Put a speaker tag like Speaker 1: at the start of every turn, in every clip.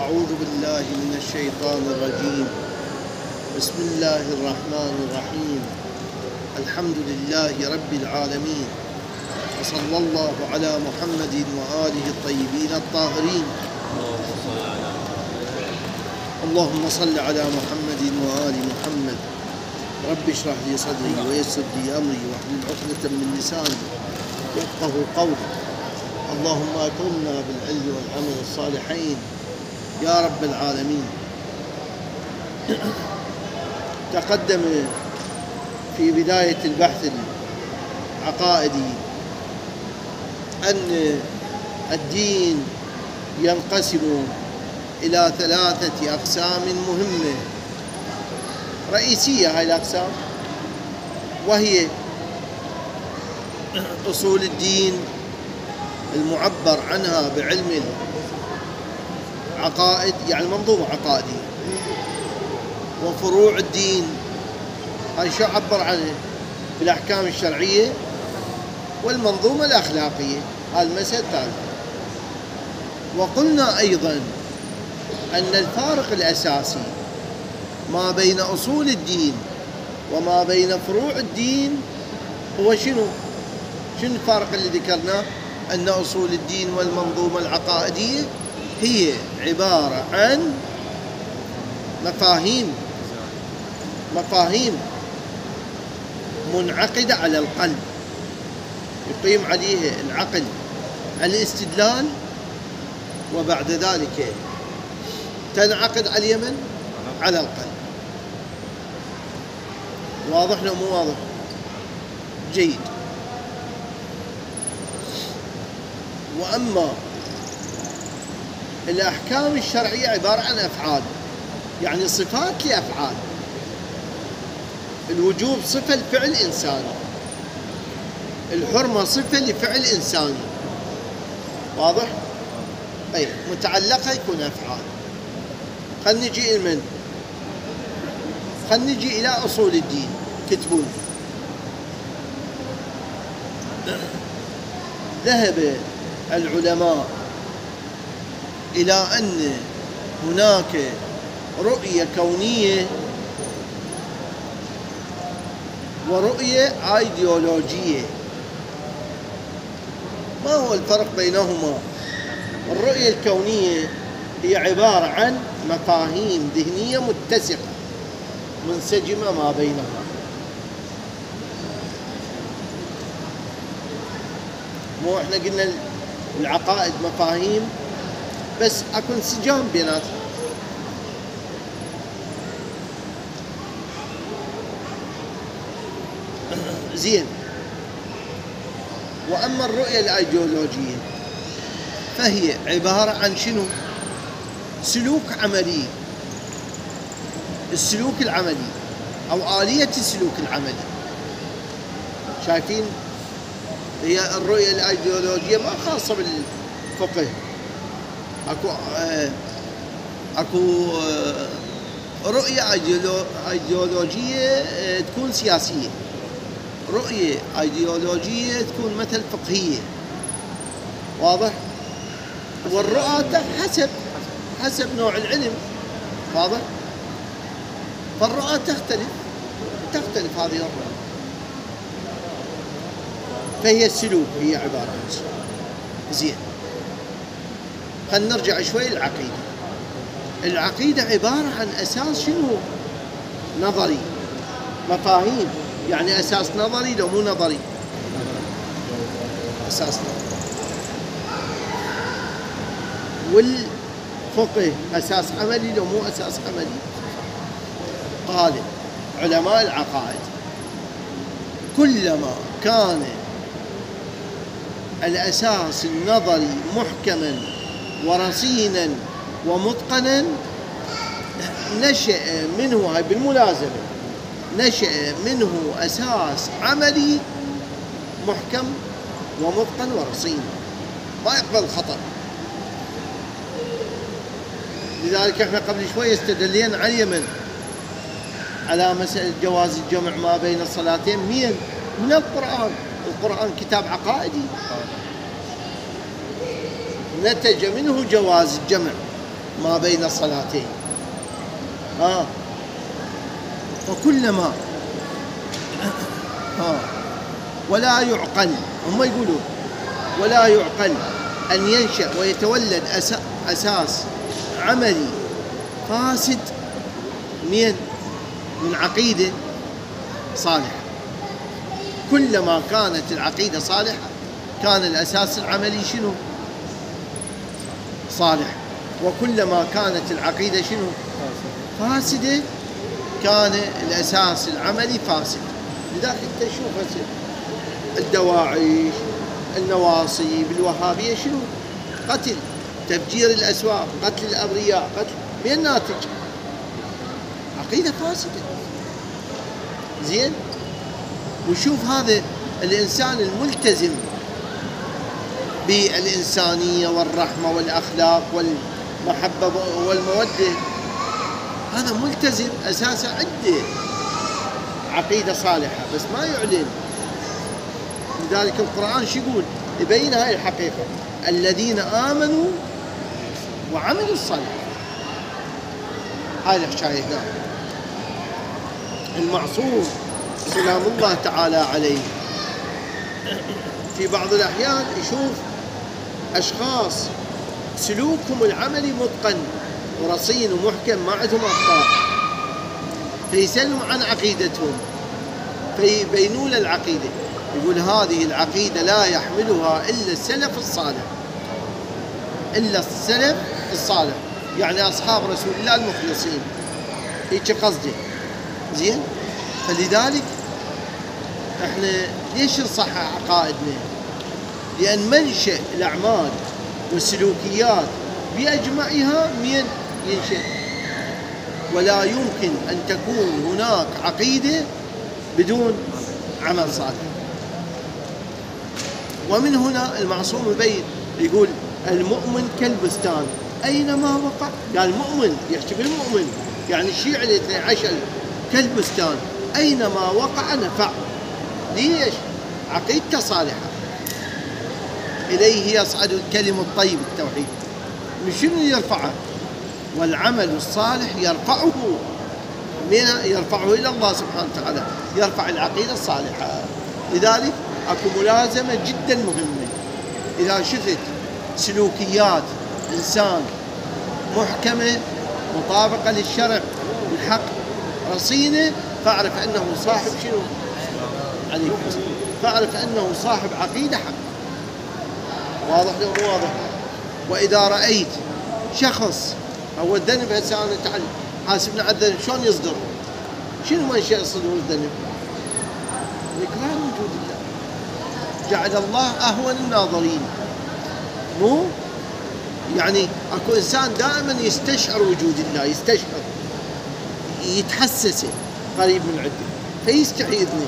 Speaker 1: أعوذ بالله من الشيطان الرجيم. بسم الله الرحمن الرحيم. الحمد لله رب العالمين، وصلى الله على محمد وآله الطيبين الطاهرين. اللهم صل على محمد وآل محمد. رب اشرح لي صدري ويسر لي أمري واحلل عقدة من لساني يفقهوا قولي. اللهم أكرمنا بالعلم والعمل الصالحين يا رب العالمين. تقدم في بداية البحث العقائدي أن الدين ينقسم إلى 3 أقسام مهمة رئيسية. هاي الأقسام وهي أصول الدين المعبر عنها بعلم العقائد، يعني منظومة عقائدية، وفروع الدين، هاي شو عبر عنه بالأحكام الشرعية، والمنظومة الأخلاقية، هاي المسألة الثالثة. وقلنا أيضا أن الفارق الأساسي ما بين أصول الدين وما بين فروع الدين هو شنو الفارق اللي ذكرناه؟ أن أصول الدين والمنظومة العقائدية هي عبارة عن مفاهيم منعقدة على القلب، يقيم عليها العقل الاستدلال، وبعد ذلك تنعقد على اليمن على القلب. واضح لو مو واضح؟ جيد. وأما الأحكام الشرعية عبارة عن أفعال، يعني صفات لأفعال. الوجوب صفة لفعل إنساني، الحرمة صفة لفعل إنساني. واضح؟ أي متعلقة يكون أفعال. خلنا نجي إلى أصول الدين. كتبون ذهب العلماء إلى أن هناك رؤية كونية ورؤية أيديولوجية. ما هو الفرق بينهما؟ الرؤية الكونية هي عبارة عن مفاهيم ذهنية متسقة منسجمة ما بينها. مو احنا قلنا العقائد مفاهيم بس اكو انسجام بيناتهم. زين. واما الرؤية الايديولوجية فهي عبارة عن شنو؟ سلوك عملي. السلوك العملي او آلية السلوك العملي. شايفين؟ هي الرؤية الايديولوجية ما خاصة بالفقه. اكو رؤية ايديولوجية تكون سياسية، رؤية ايديولوجية تكون مثل فقهية. واضح؟ والرؤى حسب نوع العلم. واضح؟ فالرؤى تختلف هذه الرؤى. فهي السلوك، هي عبارة عن سلوك. زين. خلينا نرجع شوي للعقيدة. العقيدة عبارة عن أساس شنو؟ نظري، مفاهيم، يعني أساس نظري لو مو نظري؟ أساس نظري. والفقه أساس عملي لو مو أساس عملي؟ قال علماء العقائد كلما كان الأساس النظري محكما ورصينا ومتقنا نشأ منه، هاي بالملازمة، نشأ منه أساس عملي محكم ومتقن ورصين ما يقبل الخطأ. لذلك احنا قبل شوي استدلينا على اليمن على مسألة جواز الجمع ما بين الصلاتين من القرآن. القرآن كتاب عقائدي، نتج منه جواز الجمع ما بين الصلاتين. فكلما ولا يعقل، هم يقولون ولا يعقل أن ينشأ ويتولد أساس عملي فاسد من عقيدة صالحة. كلما كانت العقيدة صالحة كان الأساس العملي شنو؟ صالح. وكلما كانت العقيدة شنو؟ فاسدة كان الأساس العملي فاسد. لذلك انت شوف الدواعش، النواصب، الوهابية شنو؟ قتل، تفجير الأسواق، قتل الأبرياء، قتل. من الناتج؟ عقيدة فاسدة. زين؟ وشوف هذا الإنسان الملتزم بالإنسانية والرحمة والأخلاق والمحبة والمودة، هذا ملتزم أساسا عنده عقيدة صالحة بس ما يعلن. لذلك القرآن شو يقول؟ يبين هاي الحقيقة: الذين آمنوا وعملوا الصالحات. هاي الحكاية هنا. المعصوم سلام الله تعالى عليه في بعض الأحيان يشوف أشخاص سلوكهم العملي متقن ورصين ومحكم، ما عندهم أخطاء، فيسألهم عن عقيدتهم فيبينوا له العقيدة. يقول هذه العقيدة لا يحملها إلا السلف الصالح، إلا السلف الصالح، يعني أصحاب رسول الله المخلصين، هيك قصدي. زين؟ فلذلك احنا ليش نصحح عقائدنا؟ لأن منشأ الأعمال والسلوكيات بأجمعها من ينشأ، ولا يمكن أن تكون هناك عقيدة بدون عمل صالح. ومن هنا المعصوم يبين، يقول المؤمن كالبستان أينما وقع. قال المؤمن، يحكي بالمؤمن، يعني الشيعي اللي 12 كالبستان أينما وقع نفع. ليش؟ عقيدته صالحة. إليه يصعد الكلم الطيب، التوحيد، من شنو يرفعه؟ والعمل الصالح يرفعه إلى الله سبحانه وتعالى، يرفع العقيدة الصالحة. لذلك أكو ملازمة جدا مهمة. إذا شفت سلوكيات إنسان محكمة مطابقة للشرع والحق رصينة، فاعرف أنه صاحب شنو؟ عليك، فاعرف أنه صاحب عقيدة حق. واضح لو مو واضح؟ وإذا رأيت شخص هو الذنب، هسه أنا تعال حاسبنا على الذنب، شلون يصدر؟ شنو منشأ صدور الذنب؟ إكرام وجود الله. جعل الله أهون الناظرين. مو يعني اكو انسان دائما يستشعر وجود الله، يستشعر، يتحسسه قريب من عنده، فيستحي اذنه.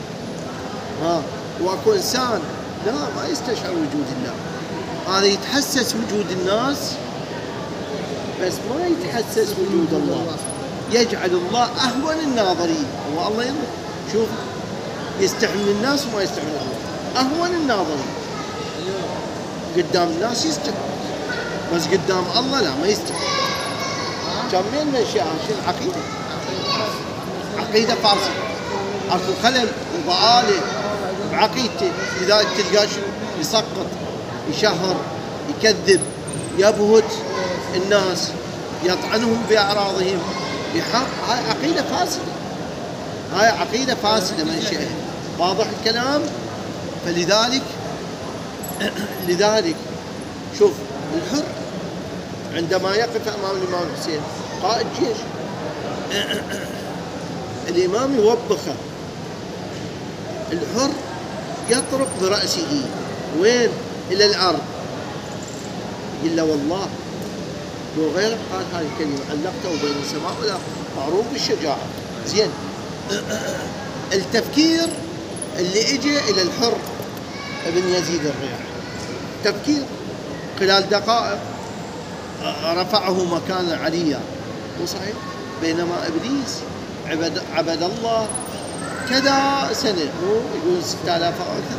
Speaker 1: واكو انسان لا، ما يستشعر وجود الله، هذا يتحسس وجود الناس بس ما يتحسس وجود الله. يجعل الله اهون الناظرين. هو الله ينظر، شوف، يستحي من الناس وما يستحي من الله. اهون الناظرين قدام الناس يستحي، بس قدام الله لا، ما يستحي. كان من منشأها شنو؟ العقيدة. عقيدة فاسدة، اكو خلل وضآلة بعقيدته. لذلك تلقاه شنو؟ يسقط، يشهر، يكذب، يبهت الناس، يطعنهم بأعراضهم، هاي عقيدة فاسدة، هاي عقيدة فاسدة منشأها. واضح الكلام؟ لذلك شوف الحر عندما يقف أمام الإمام الحسين قائد جيش، الإمام يوبخه، الحر يطرق برأسه وين؟ إلى الأرض. يقول له والله لو غيرك قال هذه الكلمة علقته بين السماء والأرض، معروف بالشجاعة. زين، التفكير اللي اجى إلى الحر ابن يزيد الرياحي، تفكير خلال دقائق رفعه مكانا عليا، مو صحيح؟ بينما إبليس عبد الله كذا سنة، مو يقول 6000 أو أكثر،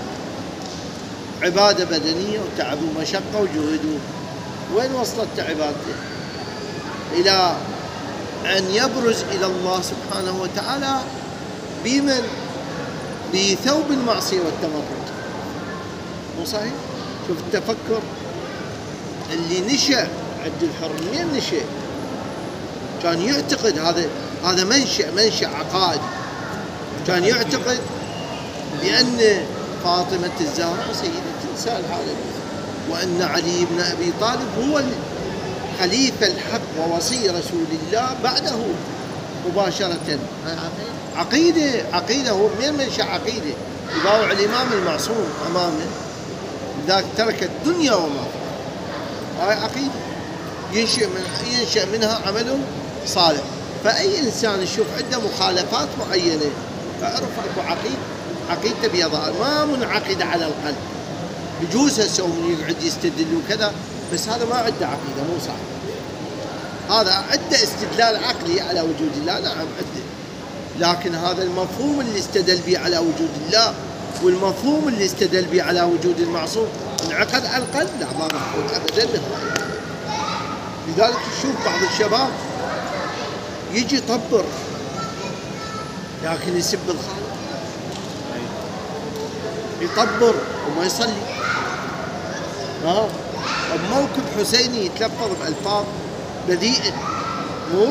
Speaker 1: عبادة بدنية وتعب ومشقة وجهد. وين وصلت عبادته؟ إلى أن يبرز إلى الله سبحانه وتعالى بمن؟ بثوب المعصية والتمرد. مو صحيح؟ شوف التفكر اللي نشأ عبد الحر، من نشأ كان يعتقد هذا منشأ عقائد، كان يعتقد بأن فاطمة الزهراء سيدة نساء العالمين، وأن علي بن أبي طالب هو الخليفة الحق ووصي رسول الله بعده مباشرة. عقيدة هو من منشأ عقيدة، يباوع الإمام المعصوم أمامه، ذاك ترك الدنيا وما فيها. هاي عقيدة ينشأ منها عمل صالح. فأي إنسان يشوف عنده مخالفات معينة فاعرف أكو عقيدته بيضاء، ما منعقدة على القلب. بجوز هسه من يقعد يستدل وكذا، بس هذا ما عنده عقيدة، مو صح. هذا عنده استدلال عقلي على وجود الله، نعم عنده، لكن هذا المفهوم اللي استدل به على وجود الله والمفهوم اللي استدل به على وجود المعصوم انعقد على القلب، لا ما انعقد ابدا نهائيا. لذلك تشوف بعض الشباب يجي يطبر لكن يسب الخالق، يطبر وما يصلي. بموكب حسيني يتلفظ بألفاظ بذيئة، مو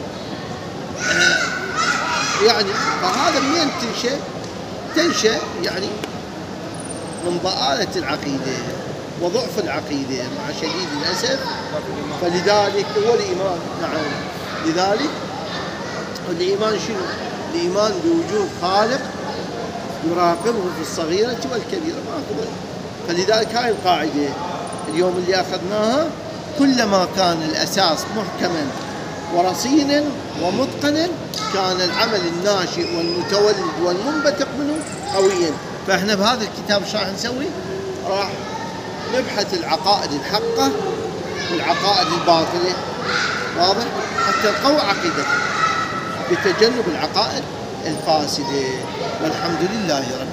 Speaker 1: يعني. فهذا منين تنشأ يعني من ضآلة العقيدة وضعف العقيدة مع شديد الأسف. فلذلك هو الإيمان، نعم، لذلك الإيمان شنو؟ الإيمان بوجود خالق يراقبه في الصغيرة والكبيرة، ماكو غير. فلذلك هاي القاعدة اليوم اللي أخذناها، كلما كان الأساس محكما ورصينا ومتقنا كان العمل الناشئ والمتولد والمنبثق منه قويا. فاحنا بهذا الكتاب شو راح نسوي؟ راح نبحث العقائد الحقة والعقائد الباطلة، واضح؟ حتى نقوي عقيدتنا بتجنب العقائد الفاسدة. والحمد لله رب